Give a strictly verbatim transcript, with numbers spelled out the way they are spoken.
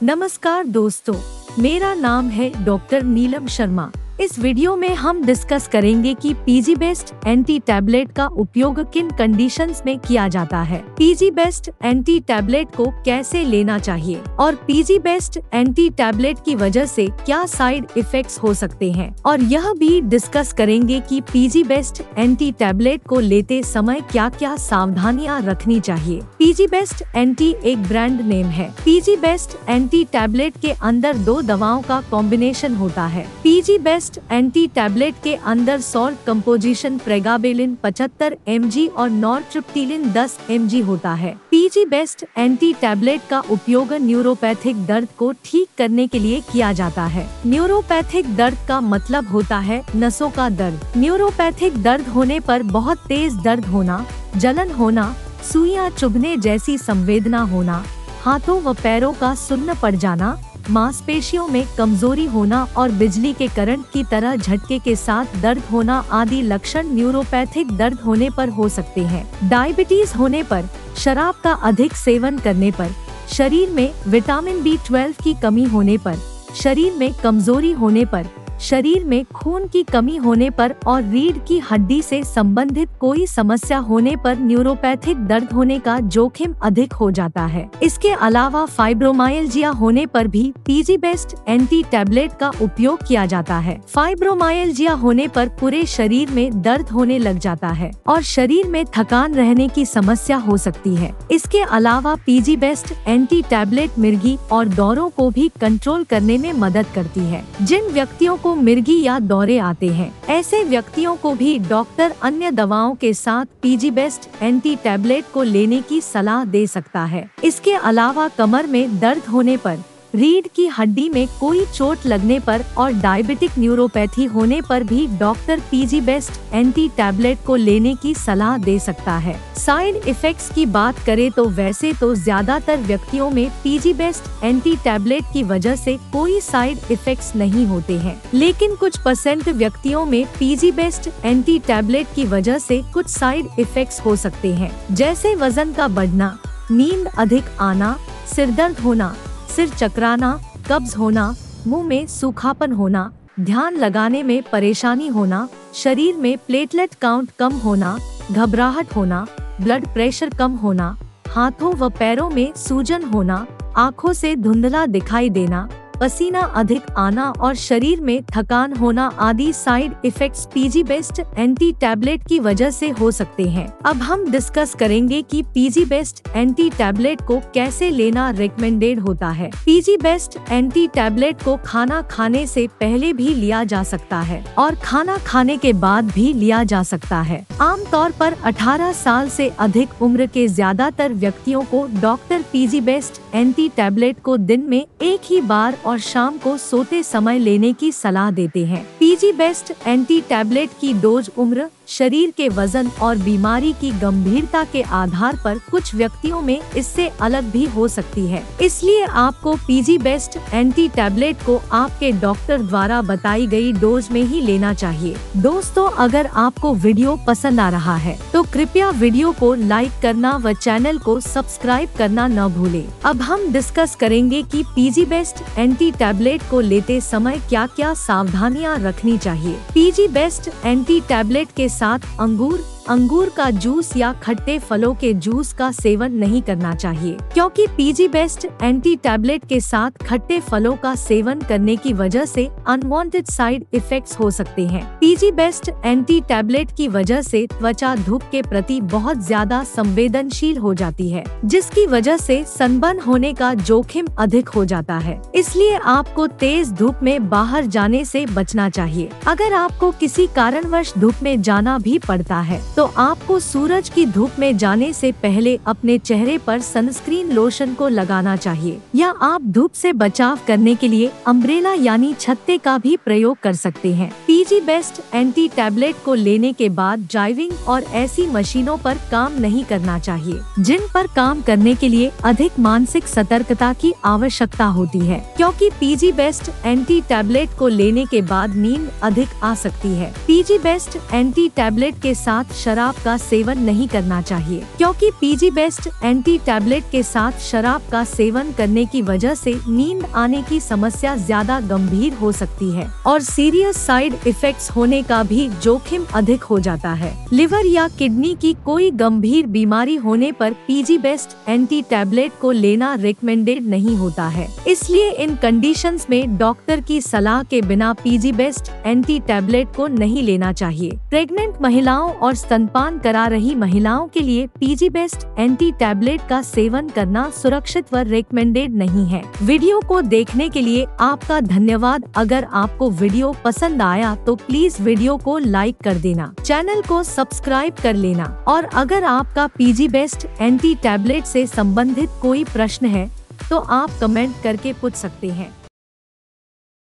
नमस्कार दोस्तों, मेरा नाम है डॉक्टर नीलम शर्मा। इस वीडियो में हम डिस्कस करेंगे कि पीजी बेस्ट एंटी टैबलेट का उपयोग किन कंडीशंस में किया जाता है, पीजी बेस्ट एंटी टैबलेट को कैसे लेना चाहिए और पीजी बेस्ट एंटी टैबलेट की वजह से क्या साइड इफेक्ट्स हो सकते हैं, और यह भी डिस्कस करेंगे कि पीजी बेस्ट एंटी टैबलेट को लेते समय क्या क्या सावधानियां रखनी चाहिए। पीजी बेस्ट एंटी एक ब्रांड नेम है। पीजी बेस्ट एंटी टैबलेट के अंदर दो दवाओं का कॉम्बिनेशन होता है। पीजी बेस्ट एंटी टैबलेट के अंदर सॉल्ट कंपोजिशन प्रेगाबेलिन पचहत्तर एम जी और नॉरट्रिप्टिलिन दस एम जी होता है। पीजी बेस्ट एंटी टैबलेट का उपयोग न्यूरोपैथिक दर्द को ठीक करने के लिए किया जाता है। न्यूरोपैथिक दर्द का मतलब होता है नसों का दर्द। न्यूरोपैथिक दर्द होने पर बहुत तेज दर्द होना, जलन होना, सुइयां चुभने जैसी संवेदना होना, हाथों व पैरों का सुन्न पड़ जाना, मांसपेशियों में कमजोरी होना और बिजली के करंट की तरह झटके के साथ दर्द होना आदि लक्षण न्यूरोपैथिक दर्द होने पर हो सकते हैं। डायबिटीज होने पर, शराब का अधिक सेवन करने पर, शरीर में विटामिन बी ट्वेल्व की कमी होने पर, शरीर में कमजोरी होने पर, शरीर में खून की कमी होने पर और रीढ़ की हड्डी से संबंधित कोई समस्या होने पर न्यूरोपैथिक दर्द होने का जोखिम अधिक हो जाता है। इसके अलावा फाइब्रोमाइल्जिया होने पर भी पीजी बेस्ट एंटी टैबलेट का उपयोग किया जाता है। फाइब्रोमाइल्जिया होने पर पूरे शरीर में दर्द होने लग जाता है और शरीर में थकान रहने की समस्या हो सकती है। इसके अलावा पीजी बेस्ट एंटी टैबलेट मिर्गी और दौरों को भी कंट्रोल करने में मदद करती है। जिन व्यक्तियों को मिर्गी या दौरे आते हैं, ऐसे व्यक्तियों को भी डॉक्टर अन्य दवाओं के साथ पीजी बेस्ट एंटी टैबलेट को लेने की सलाह दे सकता है। इसके अलावा कमर में दर्द होने पर, रीढ़ की हड्डी में कोई चोट लगने पर और डायबिटिक न्यूरोपैथी होने पर भी doctor PG best anti tablet को लेने की सलाह दे सकता है। साइड इफेक्ट्स की बात करें तो वैसे तो ज्यादातर व्यक्तियों में पीजी बेस्ट एंटी टैबलेट की वजह से कोई साइड इफेक्ट्स नहीं होते हैं, लेकिन कुछ परसेंट व्यक्तियों में पीजी बेस्ट एंटी टैबलेट की वजह से कुछ साइड इफेक्ट्स हो सकते हैं, जैसे वजन का बढ़ना, नींद अधिक आना, सिरदर्द होना, सिर चकराना, कब्ज होना, मुंह में सूखापन होना, ध्यान लगाने में परेशानी होना, शरीर में प्लेटलेट काउंट कम होना, घबराहट होना, ब्लड प्रेशर कम होना, हाथों व पैरों में सूजन होना, आँखों से धुंधला दिखाई देना, पसीना अधिक आना और शरीर में थकान होना आदि side effects PG best anti tablet की वजह से हो सकते हैं। अब हम डिस्कस करेंगे कि पीजी बेस्ट एंटी टैबलेट को कैसे लेना रिकमेंडेड होता है। पीजी बेस्ट एंटी टैबलेट को खाना खाने से पहले भी लिया जा सकता है और खाना खाने के बाद भी लिया जा सकता है। आमतौर पर अठारह साल से अधिक उम्र के ज्यादातर व्यक्तियों को doctor PG best anti tablet को दिन में एक ही बार और शाम को सोते समय लेने की सलाह देते हैं। पीजी बेस्ट एंटी टैबलेट की डोज उम्र, शरीर के वजन और बीमारी की गंभीरता के आधार पर कुछ व्यक्तियों में इससे अलग भी हो सकती है। इसलिए आपको पीजी बेस्ट एंटी टैबलेट को आपके डॉक्टर द्वारा बताई गई डोज में ही लेना चाहिए। दोस्तों, अगर आपको वीडियो पसंद आ रहा है तो कृपया वीडियो को लाइक करना व चैनल को सब्सक्राइब करना न भूलें। अब हम डिस्कस करेंगे कि पीजी बेस्ट एंटी टैबलेट को लेते समय क्या क्या सावधानियां रखनी चाहिए। पीजी बेस्ट एंटी टैबलेट के साथ अंगूर अंगूर का जूस या खट्टे फलों के जूस का सेवन नहीं करना चाहिए, क्योंकि पीजी बेस्ट एंटी टैबलेट के साथ खट्टे फलों का सेवन करने की वजह से अनवांटेड साइड इफेक्ट्स हो सकते हैं। पीजी बेस्ट एंटी टैबलेट की वजह से त्वचा धूप के प्रति बहुत ज्यादा संवेदनशील हो जाती है, जिसकी वजह से सनबर्न होने का जोखिम अधिक हो जाता है। इसलिए आपको तेज धूप में बाहर जाने से बचना चाहिए। अगर आपको किसी कारणवश धूप में जाना भी पड़ता है तो आपको सूरज की धूप में जाने से पहले अपने चेहरे पर सनस्क्रीन लोशन को लगाना चाहिए, या आप धूप से बचाव करने के लिए अम्ब्रेला यानी छत्ते का भी प्रयोग कर सकते हैं। पीजी बेस्ट एंटी टैबलेट को लेने के बाद ड्राइविंग और ऐसी मशीनों पर काम नहीं करना चाहिए जिन पर काम करने के लिए अधिक मानसिक सतर्कता की आवश्यकता होती है, क्योंकि पीजी बेस्ट एंटी टैबलेट को लेने के बाद नींद अधिक आ सकती है। पीजी बेस्ट एंटी टैबलेट के साथ शराब का सेवन नहीं करना चाहिए, क्योंकि पीजी बेस्ट एंटी टैबलेट के साथ शराब का सेवन करने की वजह से नींद आने की समस्या ज्यादा गंभीर हो सकती है और सीरियस साइड इफेक्ट्स होने का भी जोखिम अधिक हो जाता है। लिवर या किडनी की कोई गंभीर बीमारी होने पर पीजी बेस्ट एंटी टैबलेट को लेना रिकमेंडेड नहीं होता है। इसलिए इन कंडीशंस में डॉक्टर की सलाह के बिना पीजी बेस्ट एंटी टैबलेट को नहीं लेना चाहिए। प्रेग्नेंट महिलाओं और स्तनपान करा रही महिलाओं के लिए पीजी बेस्ट एंटी टैबलेट का सेवन करना सुरक्षित व रिकमेंडेड नहीं है। वीडियो को देखने के लिए आपका धन्यवाद। अगर आपको वीडियो पसंद आया तो प्लीज वीडियो को लाइक कर देना, चैनल को सब्सक्राइब कर लेना और अगर आपका पीजी बेस्ट एंटी टैबलेट से संबंधित कोई प्रश्न है तो आप कमेंट करके पूछ सकते हैं।